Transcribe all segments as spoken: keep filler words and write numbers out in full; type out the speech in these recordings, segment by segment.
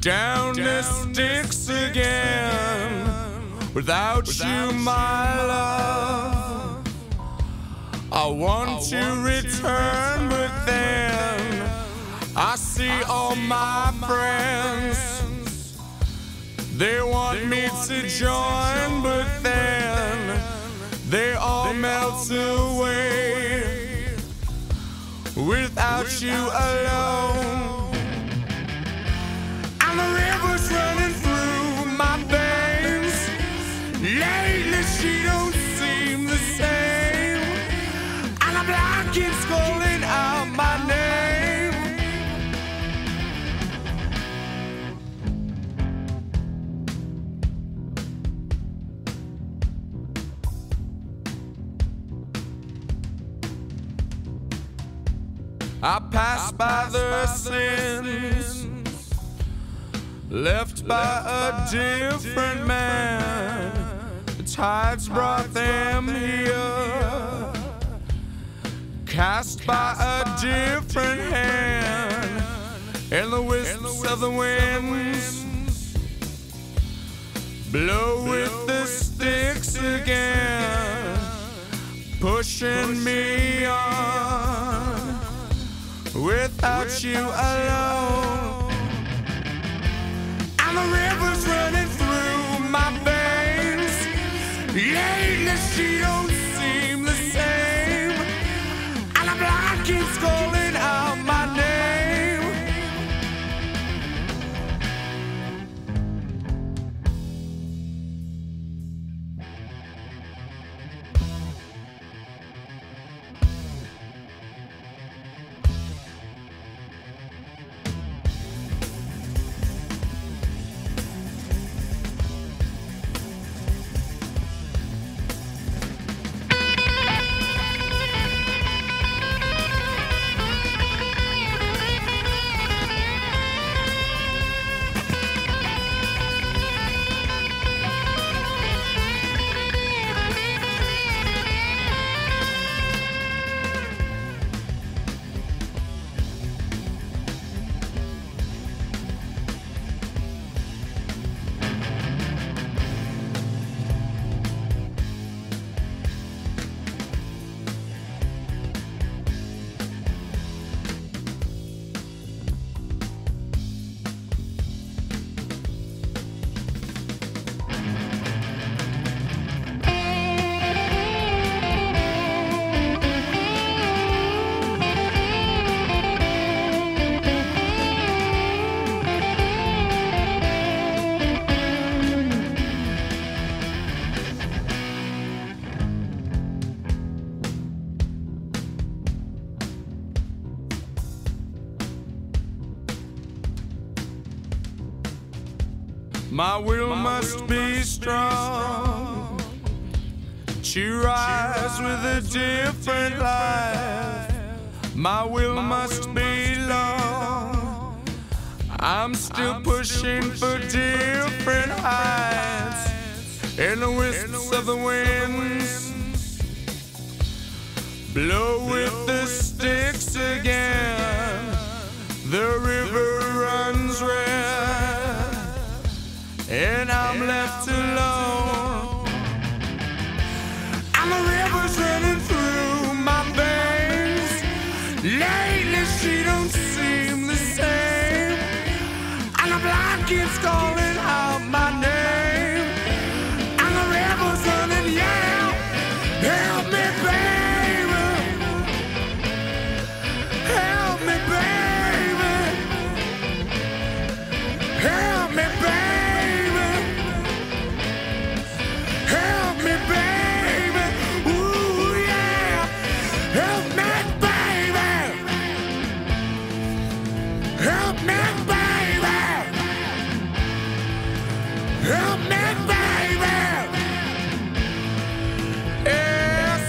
down, down the sticks again. Without, Without you, my you, love, I want I to want return, to but then I see I all see my all friends. friends. They want they me want to me join, to but then they all they melt all away. Without, Without you alone, and the river's running through my veins. Lately she don't seem the same, and I'm like it's calling out my name. I pass by the sins left by a different man. The tides brought them here, cast by a different hand, and the wisps of the winds blow with the sticks again, pushing me on without you alone. And the river's running through my veins. Lately she don't seem the same, and I'm like it's calling out my name. My will My must will be must strong, to rise with a different life. My will My must will be must long. I'm still I'm pushing still for pushing different heights, and the wisps of the winds blow with the sticks again. The river runs red, and I'm left alone. And the river's running through my veins. Lately she don't seem the same, and I'm like it's calling out my name. And the river's running, yeah. Help me, baby. Help me, baby. Help me, baby. Help me, baby. Ooh, yeah. Help me, baby. Help me, baby. Help me, baby. Yes.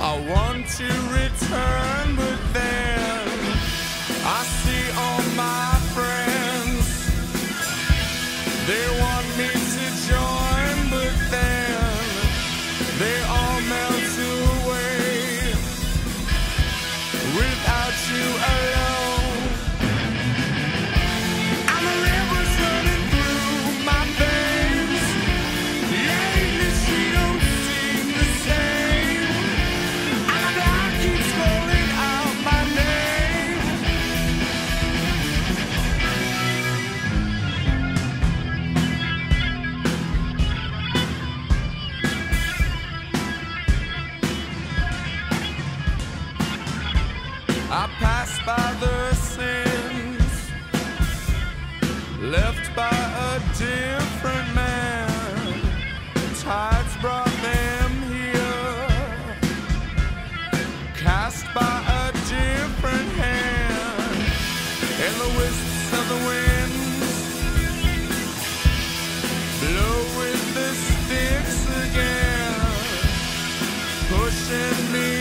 I want to return, but then I see all my friends. They want me to join, but then they all melt away without you alone. I'm a river running through my veins. Lately she don't seem the same. And I keep calling out my name. I pass by the sins left by a different man. Tides brought them here, cast by a different hand. And the wisps of the winds blow with the sticks again, pushing me